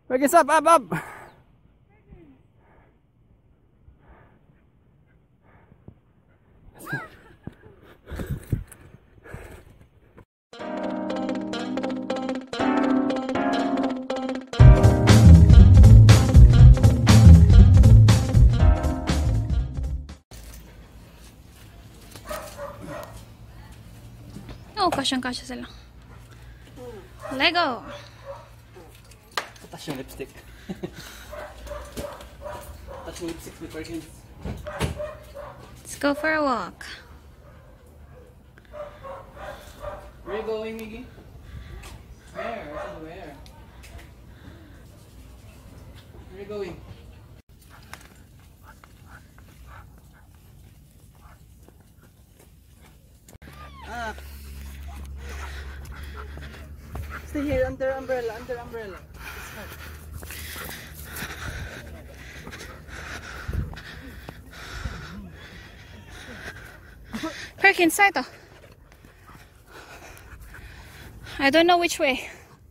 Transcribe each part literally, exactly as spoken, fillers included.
Wake us up, up, up. Oh, kasyang-kasya sila. Lego! Touch yung lipstick. Touch yung lipstick with Perkins. Let's go for a walk. Where are you going, Miggy? Where? I said where? Where are you going? Ah. Stay here under umbrella, under umbrella. Perkins, side. I don't know which way.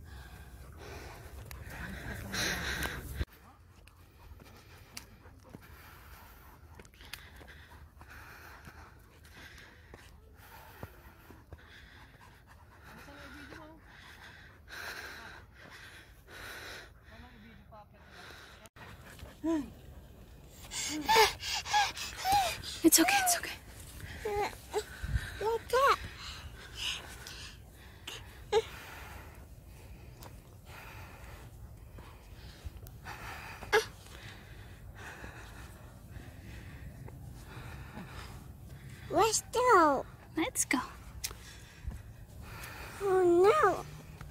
It's okay, it's okay. Let's go. Let's go. Oh no.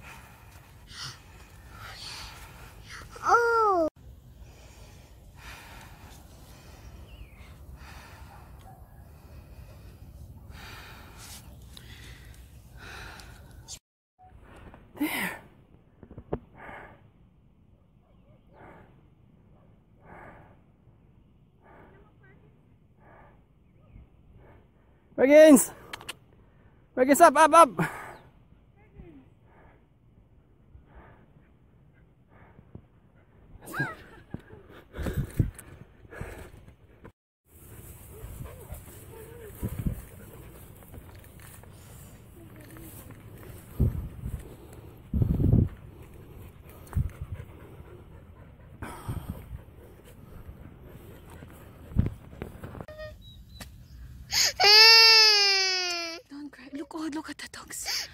Oh. There. Perkins! Perkins, up, up, up! Don't cry. Look, oh, look at the dogs.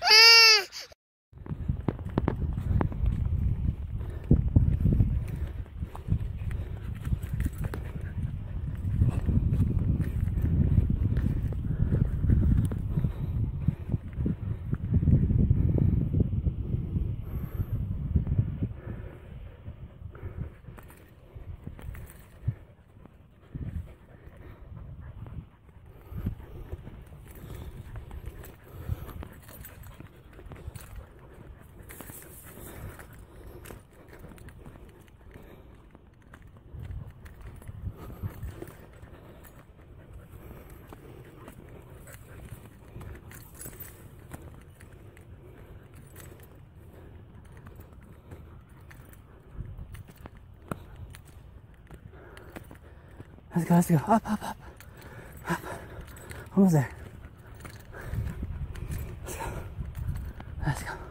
Let's go, let's go. Up, up, up. Up. Almost there. Let's go. Let's go.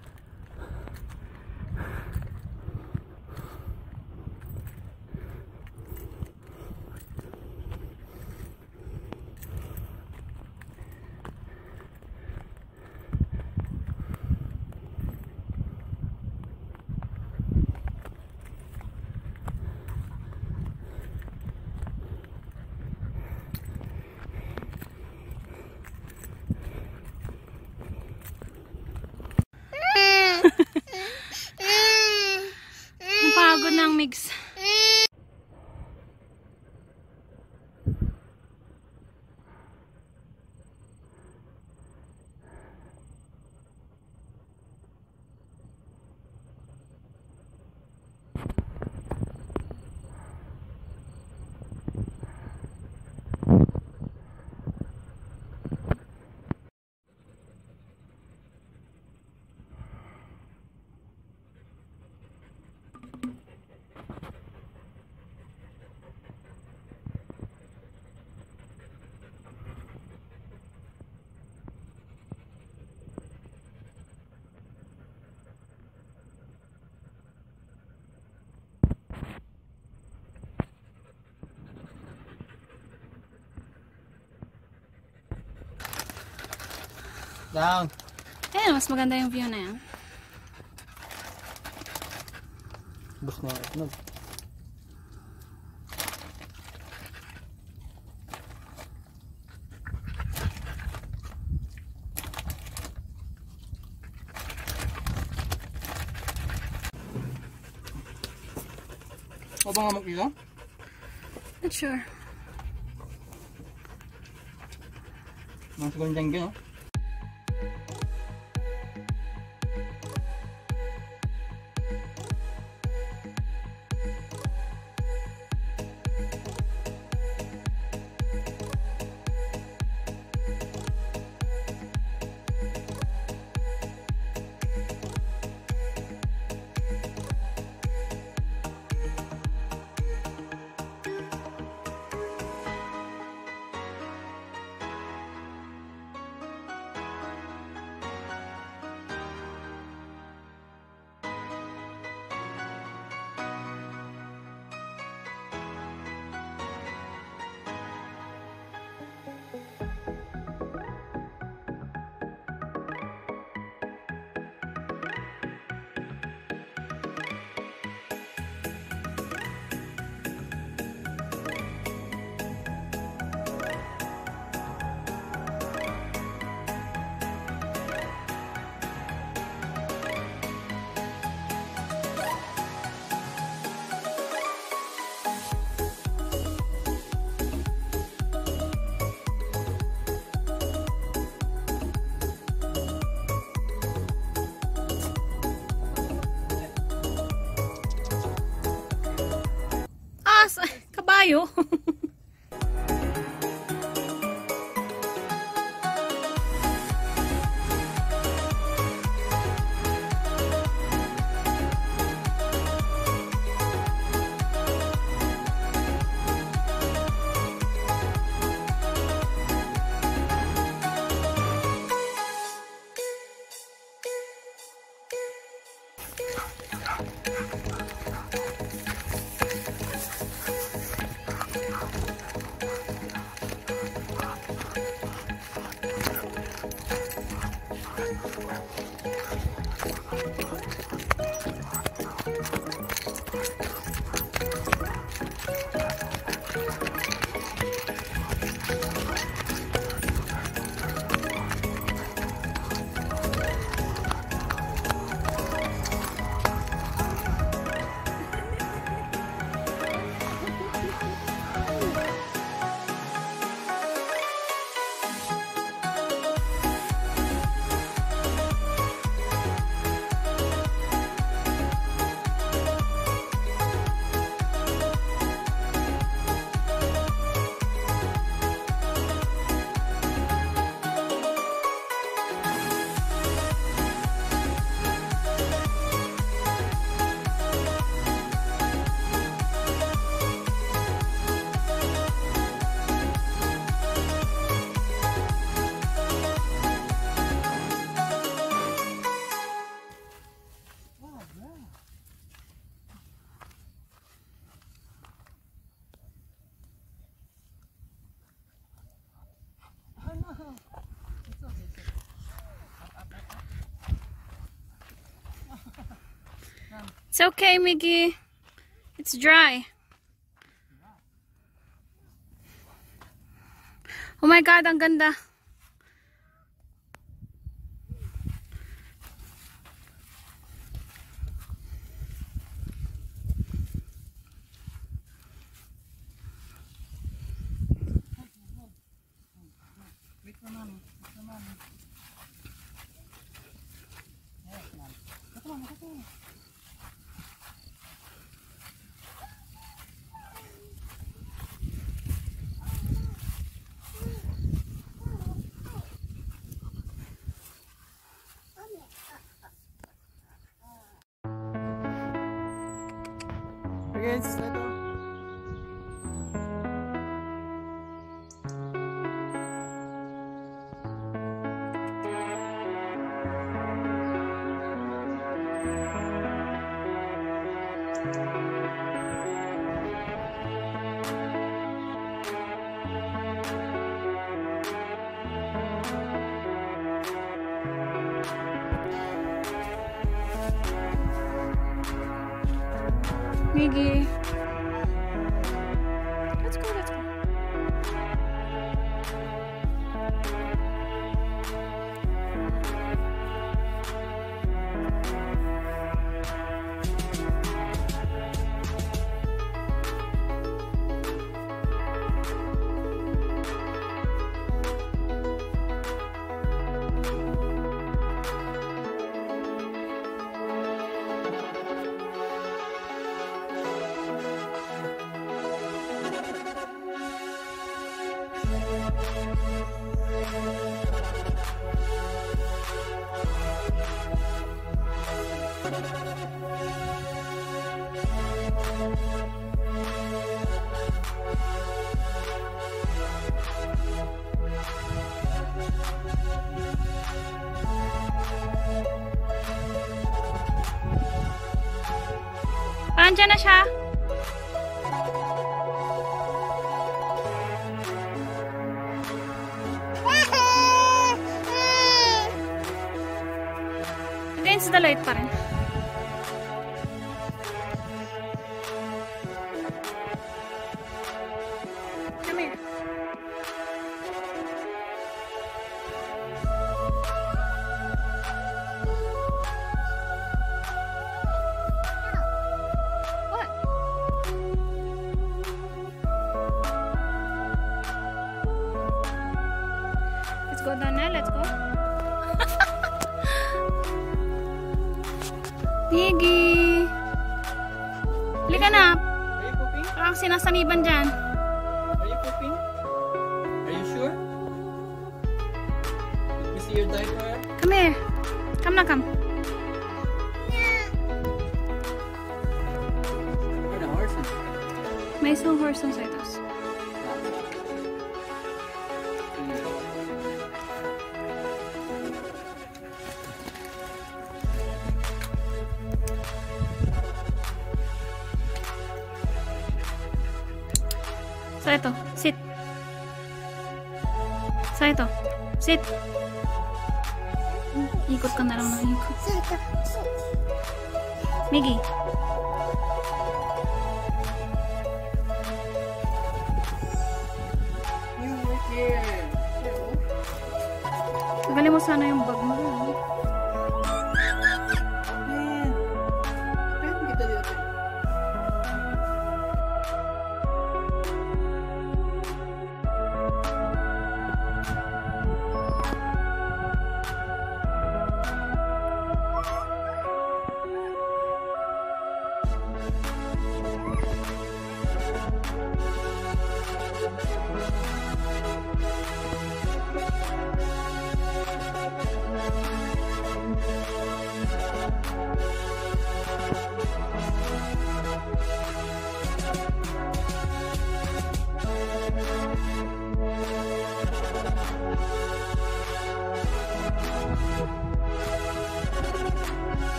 Napagod ng mix. Down. Eh, mas maganda yung view na yan. Bus na yung o ba nga mag-ilo? Not sure. Mga sigurang dyan gano'n. Kabayo. It's okay, Miggy. It's dry. Oh my God, ang ganda. Against ito. Miggy. Let's go, let's go. Andiyan na siya. Against the light pa rin. Come here. What? Let's go down now. Let's go. Miggy! Halika na! Are you pooping? Parang sinasaniban dyan. Are you pooping? Are you sure? Let me see your diaper. Come here. Come na, come. Where the horses? May isang horse sa itaas. Sa ito, sit. Sa ito, sit. Ikot ka na lang ng ikot. Miggy. You were here. Tagalin mo sana yung bag mo. Man. Kaya kita dito.